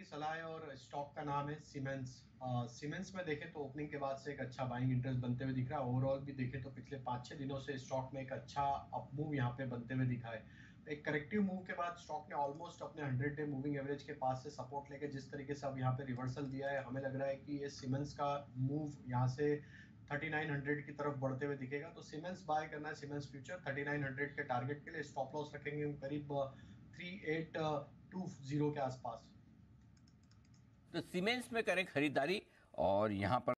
सलाह है और स्टॉक का नाम है सीमेंस। सीमेंस में देखें तो ओपनिंग के बाद से एक अच्छा बाइंग इंटरेस्ट बनते हुए दिख रहा है। ओवरऑल भी देखें तो पिछले 5-6 दिनों से स्टॉक में एक अच्छा अप मूव यहाँ पे बनते हुए दिखा है। एक करेक्टिव मूव के बाद स्टॉक ने ऑलमोस्ट अपने 100 डे मूविंग एवरेज के पास से सपोर्ट लेके जिस तरीके से अब यहाँ पे रिवर्सल दिया है, हमें लग रहा है कि ये सीमेंस का मूव यहाँ से 3900 की तरफ बढ़ते हुए दिखेगा। तो सीमेंस बाय करना है, सीमेंस फ्यूचर 3900 के टारगेट के लिए स्टॉप लॉस रखेंगे करीब 3820 के आसपास। तो सीमेंस में करें खरीदारी और यहाँ पर